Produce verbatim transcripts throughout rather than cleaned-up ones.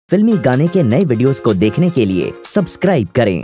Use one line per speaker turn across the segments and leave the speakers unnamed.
फिल्मी गाने के नए वीडियोस को देखने के लिए सब्सक्राइब करें।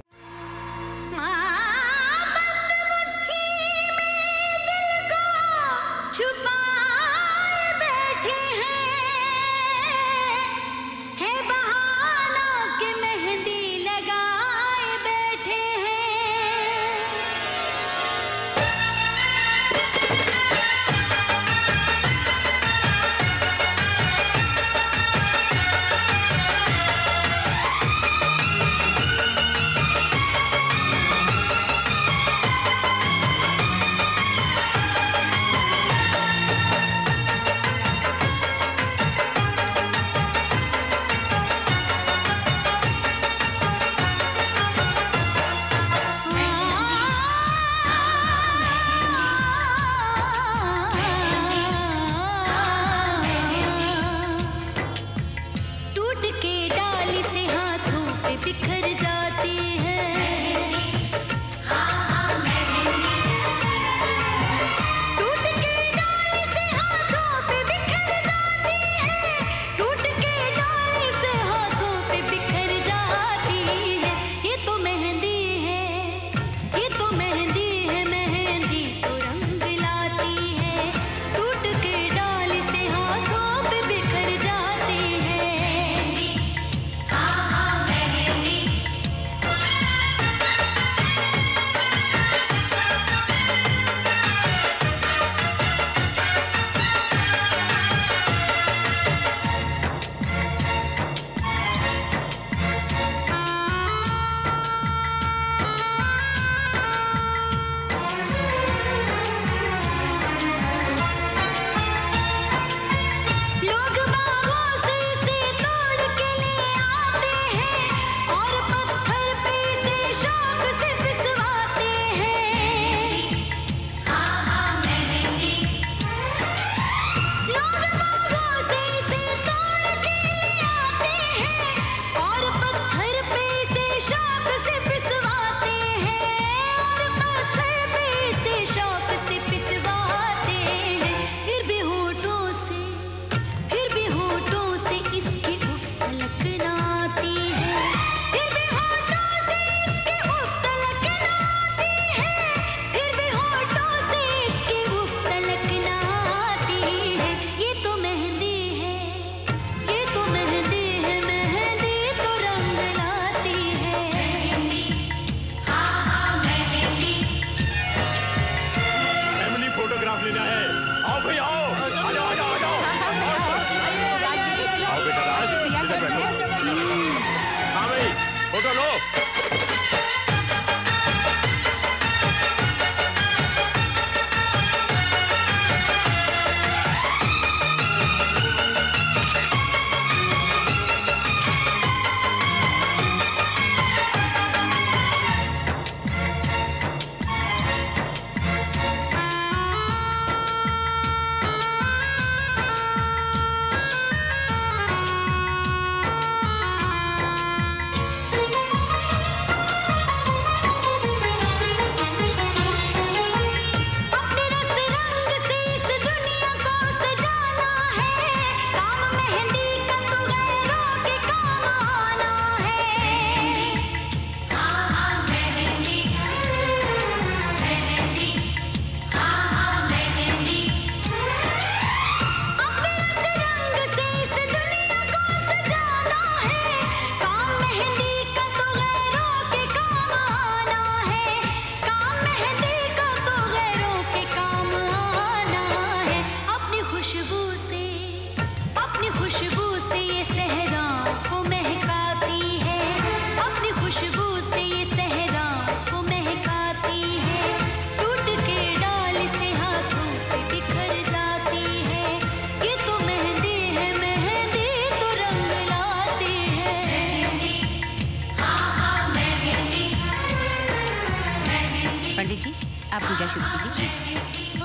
पंडित जी, आप पूजा शुरू कीजिए।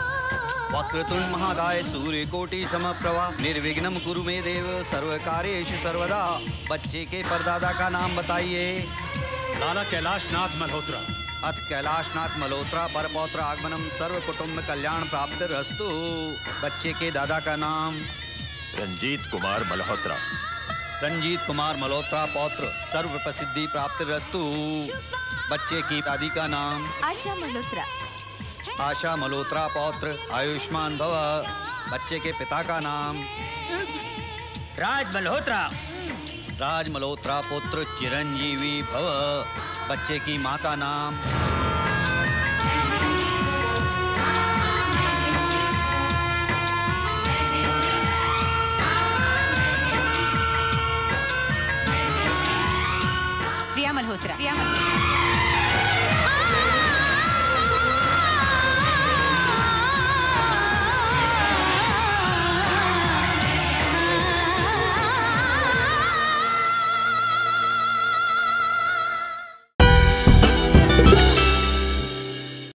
वक्रतुंड महाकाय सूर्य कोटि समप्रभा निर्विघ्नं कुरु मे देव सर्व कार्येषु सर्वदा। बच्चे के परदादा का नाम बताइए।
लाला कैलाशनाथ मल्होत्रा।
अथ कैलाशनाथ मल्होत्रा पर पौत्र आगमनम सर्व कुटुंब कल्याण प्राप्त रस्तु। बच्चे के दादा का नाम
रंजीत कुमार मल्होत्रा।
रंजीत कुमार मल्होत्रा पौत्र सर्व प्रसिद्धि प्राप्त रस्तु। बच्चे की दादी का नाम
आशा मल्होत्रा।
आशा मल्होत्रा पौत्र आयुष्मान भव। बच्चे के पिता का नाम
राज मल्होत्रा।
राज मल्होत्रा पुत्र चिरंजीवी भव। बच्चे की मां का नाम
प्रिया मल्होत्रा। प्रिया मल्होत्रा।